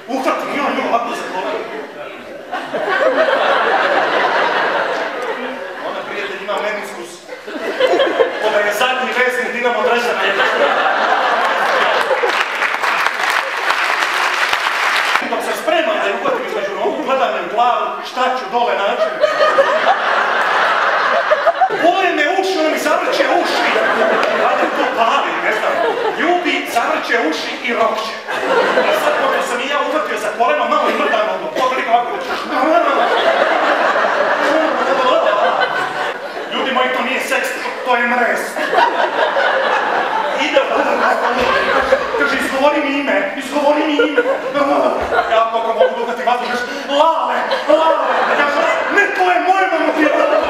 Uhvatim nju ovako za koleno. Ona, prijatelj, ima meniskus. Ona je zadnji vezni Dinamo Dražana. Dok se spremam da je uhvatim između nogu, gledam je u glavu, šta ću dole naći. Bole me uši, ona mi zavrće uši. Valjda to pali, ne znam. Ljubi, zavrće uši i rokće. I sad, kako sam i ja uhvatio za koleno, malo i mrdam nogu. Pogledaj ovako. Ljudi moji, to nije seks, to je mrez. Ide, kaže, izgovori mi ime. Ja koliko mogu duhati vazduh, kaže, Lale. Ja kaže, ne, to je moje mamutijelo.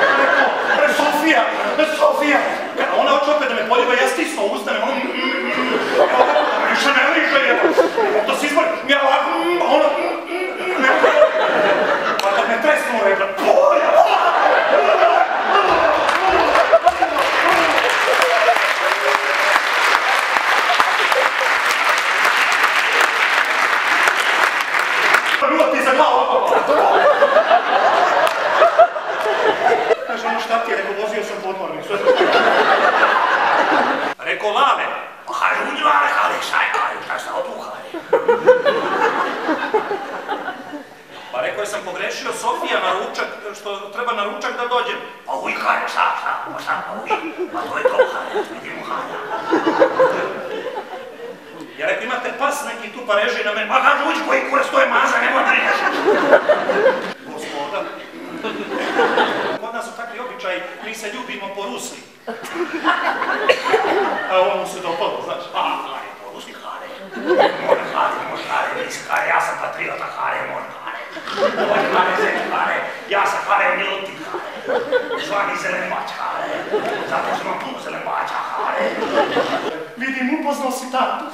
Sofija. Ona hoće opet da me poljuba, ja stisno ustanem, ono, da me više ne liže, da se izbori, ja ona, pa da me tresnu rekla, Ljubati za glavu, kaže ono šta ti je, rekao, vozio sam podmornik, sve to. Rekao, Lale, pa kaže, uđi Lale, šta je stao tu, Hale? Pa rekao je sam pogrešio, Sofija na ručak, što treba na ručak da dođem. Pa uj, Hale, šta, pa to je to, Hale, vidimo, Hale. Ja rekao, imate pas neki tu, pa reži na mene, pa kaže, uđi koji kurac, to je maza, nemoj da reži. Gospoda. Kod nas su takvi običaji, mi se ljubimo po ruski. A ovo mu se dopalo, znaš. Hare, po ruski, Hare. Može Hare, nisi Hare, ja sam patriota, Hare, može Hare. Može Hare, zemlji, Hare, ja sam Hare, Milutin, Hare. Zvani Zelenbač, Hare. Zato što imam puno Zelenbača, Hare. Vidim, upoznao si tatu.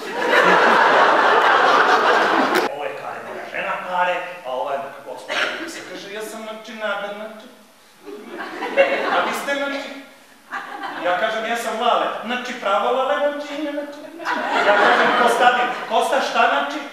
Ovo je Hare, moja žena, Hare, a ova je gospodina. Se kaže, ja sam načinada, a vi ste nači? Ja kažem, ja sam Lale. Nači pravo Lale, nači. Ja kažem, Kostadin. Kosta šta nači?